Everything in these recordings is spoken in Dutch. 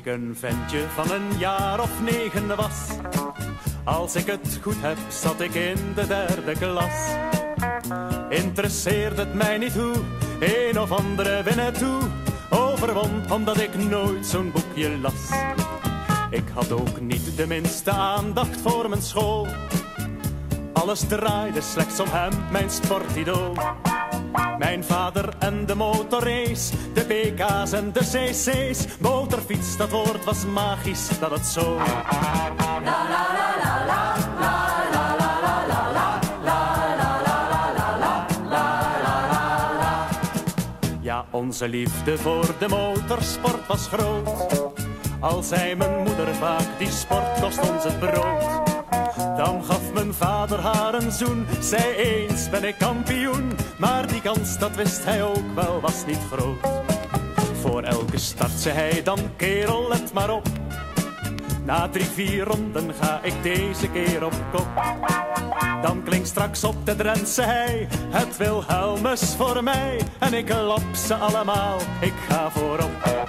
ik een ventje van een jaar of 9 was. Als ik het goed heb, zat ik in de 3e klas. Interesseerde het mij niet hoe een of andere Winnetou overwon, omdat ik nooit zo'n boekje las. Ik had ook niet de minste aandacht voor mijn school. Alles draaide slechts om hem, mijn sportidool. Mijn vader en de motorrace, de PK's en de CC's. Motorfiets, dat woord was magisch, dat het zo. Ja, onze liefde voor de motorsport was groot. Al zei mijn moeder vaak, die sport kost ons het brood. Dan gaf mijn vader haar een zoen, zei eens ben ik kampioen. Maar die kans, dat wist hij ook wel, was niet groot. Voor elke start zei hij dan, kerel let maar op. Na 3-4 ronden ga ik deze keer op kop. Dan klinkt straks op de Drentse hei het Wilhelmus voor mij. En ik lap ze allemaal, ik ga voorop.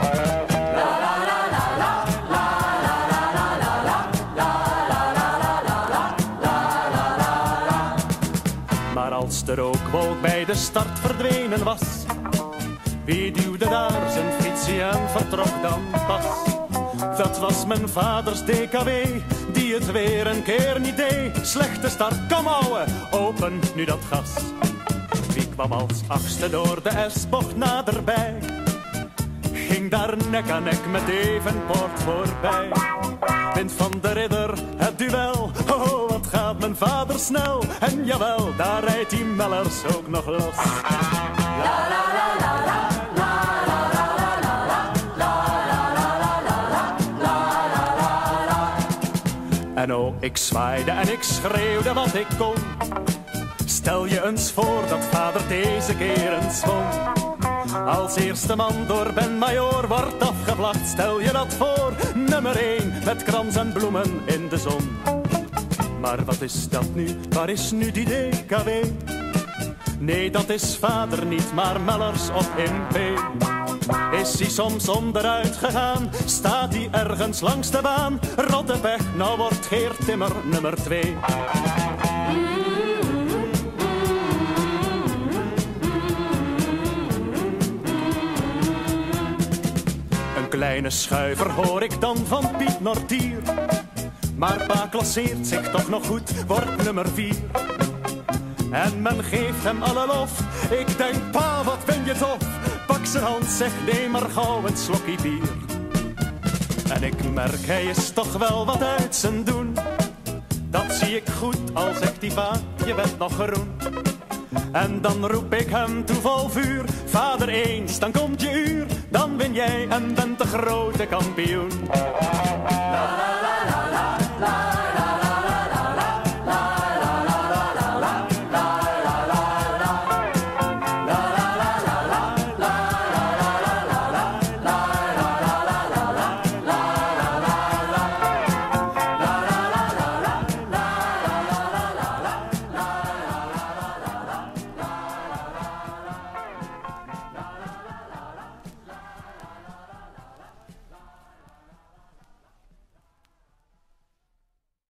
Maar als de rookwolk bij de start verdwenen was, wie duwde daar zijn fietsie en vertrok dan pas? Dat was mijn vaders DKW, die het weer een keer niet deed. Slechte start, kom ouwe, open nu dat gas. Wie kwam als 8e door de S-bocht naderbij? Ging daar nek aan nek met Evenpoort voorbij. Wint van de ridder het duel, oh wat gaat mijn vader snel. En jawel, daar rijdt die Mellers ook nog los. La la la la la. En oh, ik zwaaide en ik schreeuwde wat ik kon. Stel je eens voor dat vader deze keer eens won. Als eerste man door Ben Majoor wordt afgevlacht. Stel je dat voor, nummer 1 met krans en bloemen in de zon. Maar wat is dat nu, waar is nu die DKW? Nee, dat is vader niet, maar Mellers op MP. Is hij soms onderuit gegaan? Staat hij ergens langs de baan? Rotte pech, nou wordt Geert Timmer nummer 2. Een kleine schuiver hoor ik dan van Piet Nortier. Maar pa klasseert zich toch nog goed, wordt nummer 4. En men geeft hem alle lof. Ik denk, pa, wat ben je tof. Pak zijn hand, zeg, neem maar gauw een slokje bier. En ik merk, hij is toch wel wat uit zijn doen. Dat zie ik goed, al zegt die pa, je bent nog groen. En dan roep ik hem toe vol vuur. Vader eens, dan komt je uur. Dan win jij en bent de grote kampioen.